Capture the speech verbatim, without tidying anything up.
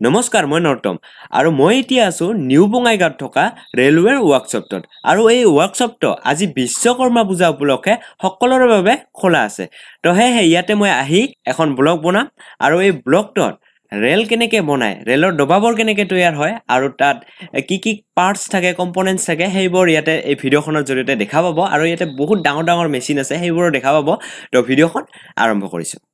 নমস্কাৰ মই নৰটম আৰু মই এতিয়া আছো নিউ বঙাইগাঁৱত থকা ৰেলৱেৰ ওয়াৰ্কশ্বপত আৰু এই ওয়াৰ্কশ্বপটো আজি বিশ্বকৰ্মা পূজা উপলক্ষে সকলোৰে বাবে খোলা আছে তো হে ইয়াতে মই আহি এখন ব্লগ বনাম আৰু এই ব্লগটোত ৰেল কেনেকৈ বনায় ৰেলৰ দবাবৰ কেনেকৈ তৈয়াৰ হয় আৰু তাত কি কি পাৰ্টস থাকে কম্পোনেন্টস থাকে সেইবোৰ ইয়াতে এই ভিডিঅ'খনৰ জৰিয়তে দেখা পাব আৰু ইয়াতে বহুত ডাঙৰ ডাঙৰ মেচিন আছে সেইবোৰ দেখা পাব তো ভিডিঅ'খন আৰম্ভ কৰিছো